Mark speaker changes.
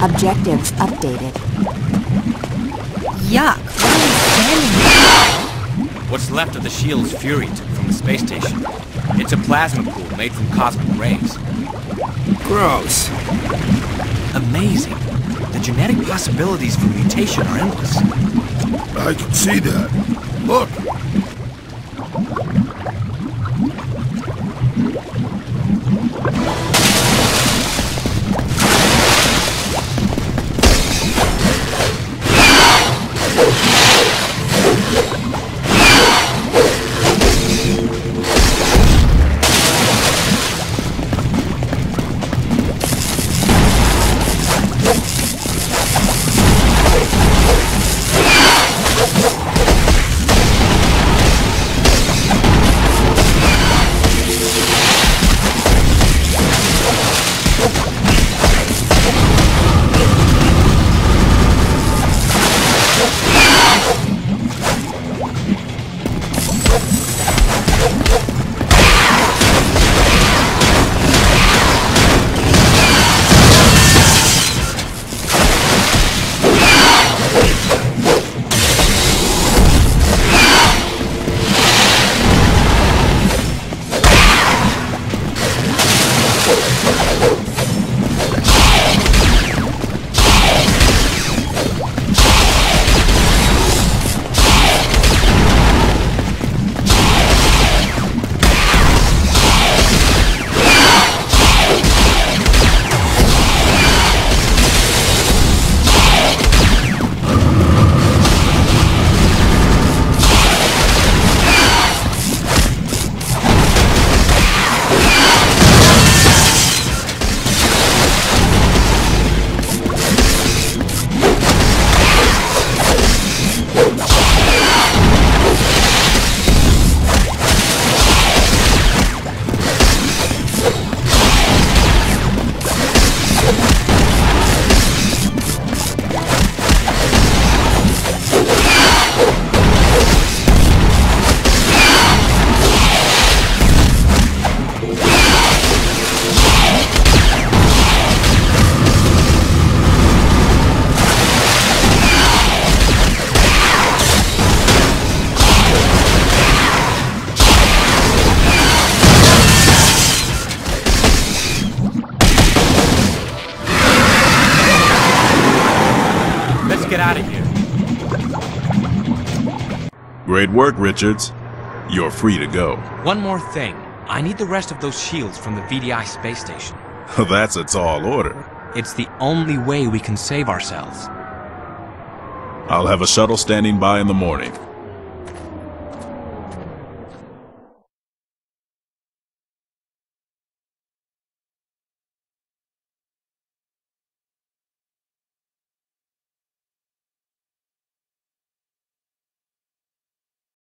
Speaker 1: Objectives updated.
Speaker 2: Yuck. What are you standing there?
Speaker 3: What's left of the shield's Fury took from the space station. It's a plasma pool made from cosmic rays.
Speaker 4: Gross.
Speaker 3: Amazing. The genetic possibilities for mutation are endless.
Speaker 4: I can see that. Look!
Speaker 3: Get out of here.
Speaker 5: Great work, Richards. You're free to go.
Speaker 3: One more thing. I need the rest of those shields from the VDI space station.
Speaker 5: That's a tall order.
Speaker 3: It's the only way we can save ourselves.
Speaker 5: I'll have a shuttle standing by in the morning.